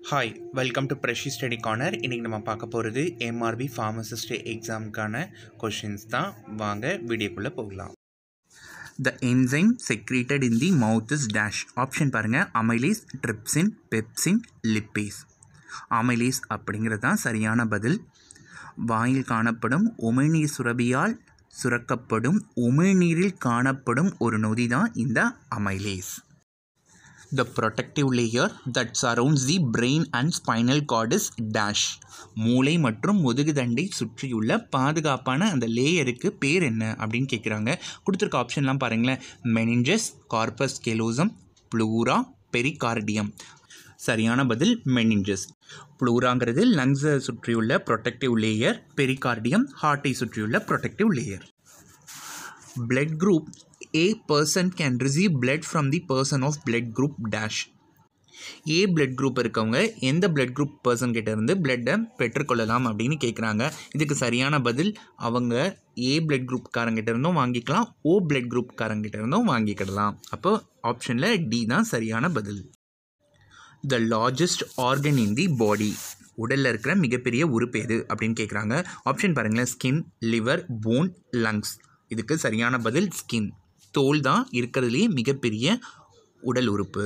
Hi, welcome to freshy study corner. இன்றைக்கி நம்ம பார்க்க போகிறது MRB pharmacist எக்ஸாமுக்கான கொஷின்ஸ் தான். வாங்க வீடியோக்குள்ளே போகலாம். The enzyme secreted in the mouth is dash. Option பாருங்கள், amylase, trypsin, pepsin, lipase. Amylase அப்படிங்கிறது தான் சரியான பதில். வாயில் காணப்படும் உமிழ்நீர் சுரபியால் சுரக்கப்படும் உமிழ்நீரில் காணப்படும் ஒரு நொதி தான் இந்த amylase. The protective layer that surrounds the brain and spinal cord is dash. மூளை மற்றும் முதுகுதண்டை சுற்றியுள்ள பாதுகாப்பான அந்த லேயருக்கு பேர் என்ன அப்படின்னு கேட்குறாங்க. கொடுத்துருக்க ஆப்ஷன்லாம் பாருங்களேன். Meninges, corpus callosum, pleura, pericardium. சரியான பதில் மெனிஞ்சஸ். ப்ளூராங்கிறது லங்ஸை சுற்றியுள்ள ப்ரொடெக்டிவ் லேயர், பெரிகார்டியம் ஹார்ட்டை சுற்றியுள்ள protective layer. Blood group A person can receive blood from the person of blood group dash. A blood group இருக்கவங்க எந்த blood group person கிட்ட இருந்து பிளட்டை பெற்றுக்கொள்ளலாம் அப்படின்னு கேட்குறாங்க. இதுக்கு சரியான பதில் அவங்க A blood group காரங்கிட்ட இருந்தும் வாங்கிக்கலாம், O blood group காரங்கிட்ட இருந்தும் வாங்கிக்கிடலாம். அப்போ ஆப்ஷனில் D தான் சரியான பதில். The largest organ in the body. உடலில் இருக்கிற மிகப்பெரிய உறுப்பு எது அப்படின்னு கேட்குறாங்க. ஆப்ஷன் பாருங்களேன். Skin, liver, bone, lungs. இதுக்கு சரியான பதில் ஸ்கின். தோல் தான் இருக்கிறதுலேயே மிகப்பெரிய உடல் உறுப்பு.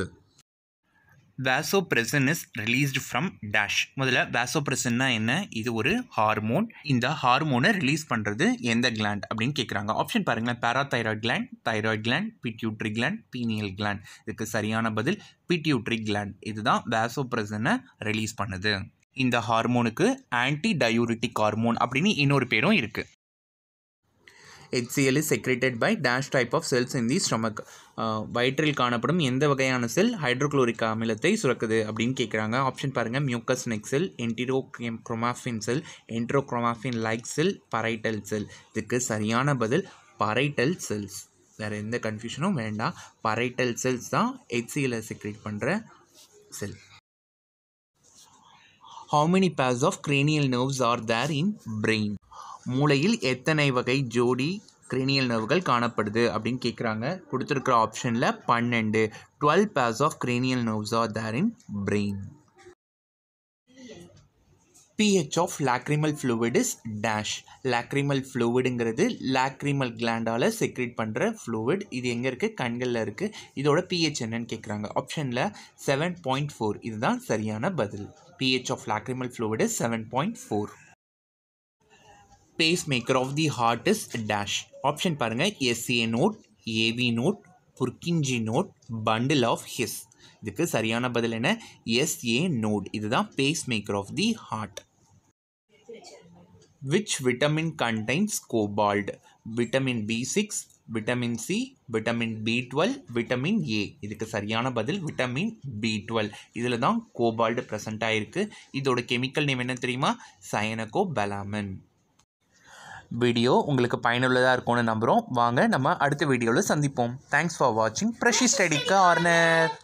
Vasopressin is released from dash. முதல்ல வாசோப்ரெசின்னா என்ன? இது ஒரு ஹார்மோன். இந்த ஹார்மோனை ரிலீஸ் பண்ணுறது எந்த கிளாண்ட் அப்படின்னு கேட்குறாங்க. ஆப்ஷன் பாருங்களேன். Parathyroid gland, thyroid gland, pituitary gland, pineal gland. இதுக்கு சரியான பதில் பிட்யூட்ரி கிளாண்ட். இதுதான் வாசோப்ரெசினை ரிலீஸ் பண்ணுது. இந்த ஹார்மோனுக்கு ஆன்டி டயூரிட்டிக் ஹார்மோன் அப்படின்னு இன்னொரு பேரும் இருக்குது. HCl is secreted by dash type of cells in the stomach. வயிற்றில் காணப்படும் எந்த வகையான செல் ஹைட்ரோக்ளோரிக் அமிலத்தை சுரக்குது அப்படின்னு கேட்குறாங்க. ஆப்ஷன் பாருங்கள். Mucus neck cell, enterochromaffin cell, enterochromaffin like cell, parietal cell. இதுக்கு சரியான பதில் பரைட்டல் செல்ஸ். வேறு எந்த கன்ஃபியூஷனும் வேண்டாம். பரைட்டல் செல்ஸ் தான் HCl செக்ரேட் பண்ணுற செல். How many pairs of cranial nerves are there in brain? மூளையில் எத்தனை வகை ஜோடி கிரேனியல் நர்வுகள் காணப்படுது அப்படின்னு கேட்குறாங்க. கொடுத்துருக்கிற ஆப்ஷனில் 12. 12 pairs of cranial nerves are there in brain. pH of lacrimal fluid is dash. lacrimal fluidங்கிறது lacrimal glandால் செக்ரேட் பண்ணுற fluid. இது எங்கே இருக்குது? கண்களில் இருக்குது. இதோட pH என்னன்னு கேட்குறாங்க. ஆப்ஷனில் 7.4. இதுதான் சரியான பதில். pH of lacrimal fluid is 7.4. Pacemaker of the heart is dash. Option பாருங்கள். SA node, AV node, Purkinje node, bundle of His. இதுக்கு சரியான பதில் என்ன? SA node. இதுதான் pacemaker of the heart. Which vitamin contains cobalt? Vitamin B6, vitamin C, vitamin B12, vitamin A. இதுக்கு சரியான பதில் vitamin B12. இதில் தான் கோபால்ட் ப்ரெசண்ட் ஆகிருக்கு. இதோட கெமிக்கல் நேம் என்ன தெரியுமா? சயனகோபலாமின். வீடியோ உங்களுக்கு பயனுள்ளதாக இருக்கும்னு நம்புகிறோம். வாங்க நம்ம அடுத்த வீடியோவில் சந்திப்போம். தேங்க்ஸ் ஃபார் வாட்சிங் ப்ரெஷி ஸ்டடி கார்னர்.